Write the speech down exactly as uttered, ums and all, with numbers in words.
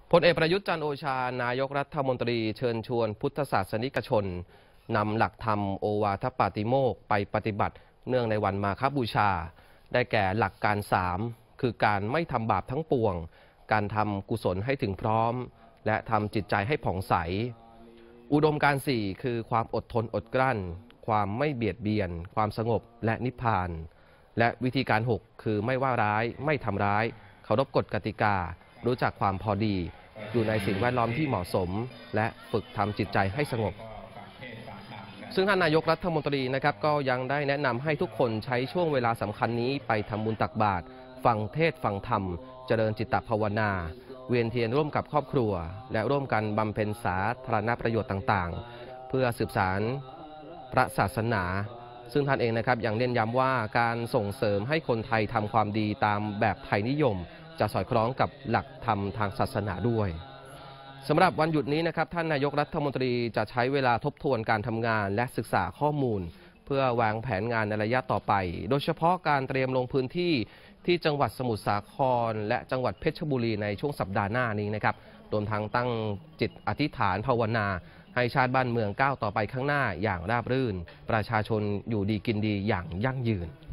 พลเอกประยุทธ์จันทร์โอชานายกรัฐมนตรีเชิญชวนพุทธศาสนิกชนนำหลักธรรมโอวาทปาติโมกข์ไปปฏิบัติเนื่องในวันมาฆบูชาได้แก่หลักการสามคือการไม่ทำบาปทั้งปวงการทำกุศลให้ถึงพร้อมและทำจิตใจให้ผ่องใสอุดมการณ์สี่คือความอดทนอดกลั้นความไม่เบียดเบียนความสงบและนิพพานและวิธีการหกคือไม่ว่าร้ายไม่ทำร้ายเคารพกฎกติการู้จักความพอดีอยู่ในสิ่งแวดล้อมที่เหมาะสมและฝึกทำจิตใจให้สงบซึ่งท่านนายกรัฐมนตรีนะครับก็ยังได้แนะนำให้ทุกคนใช้ช่วงเวลาสำคัญนี้ไปทำบุญตักบาตรฟังเทศน์ฟังธรรมเจริญจิตตภาวนาเวียนเทียนร่วมกับครอบครัวและร่วมกันบำเพ็ญสาธารณประโยชน์ต่างๆเพื่อสืบสานพระศาสนาซึ่งท่านเองนะครับยังเน้นย้ำว่าการส่งเสริมให้คนไทยทำความดีตามแบบไทยนิยมจะสอดคล้องกับหลักธรรมทางศาสนาด้วยสำหรับวันหยุดนี้นะครับท่านนายกรัฐมนตรีจะใช้เวลาทบทวนการทำงานและศึกษาข้อมูลเพื่อวางแผนงานในระยะต่อไปโดยเฉพาะการเตรียมลงพื้นที่ที่จังหวัดสมุทรสาครและจังหวัดเพชรบุรีในช่วงสัปดาห์หน้านี้นะครับรวมทั้งตั้งจิตอธิษฐานภาวนาให้ชาติบ้านเมืองก้าวต่อไปข้างหน้าอย่างราบรื่นประชาชนอยู่ดีกินดีอย่างยั่งยืน